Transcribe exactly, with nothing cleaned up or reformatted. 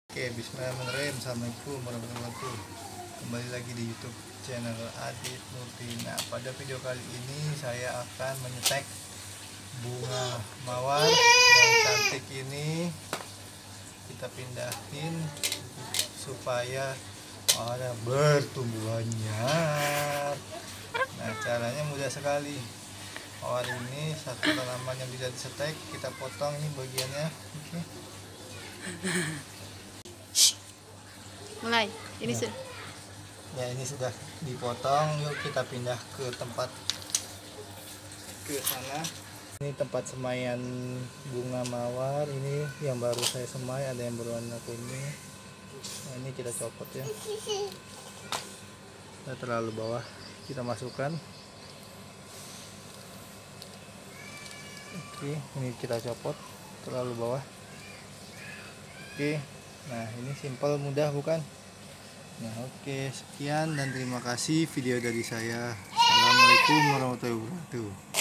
Oke, bismillahirrahmanirrahim. Assalamualaikum warahmatullahi wabarakatuh. Kembali lagi di YouTube channel Adit Murti. Nah, pada video kali ini saya akan menyetek bunga mawar yang cantik ini. Kita pindahin supaya ada bertumbuhannya. Nah, caranya mudah sekali. Mawar ini satu tanaman yang bisa disetek. Kita potong ini bagiannya. Oke. Mulai. Ini ya. sudah. Ya, ini sudah dipotong. Yuk kita pindah ke tempat ke sana. Ini tempat semaian bunga mawar. Ini yang baru saya semai, ada yang berwarna kuning. Nah, ini kita copot ya. Kita terlalu bawah. Kita masukkan. Oke, ini kita copot terlalu bawah. Oke. Nah, ini simpel, mudah bukan? Nah, oke, sekian dan terima kasih video dari saya. Assalamualaikum warahmatullahi wabarakatuh.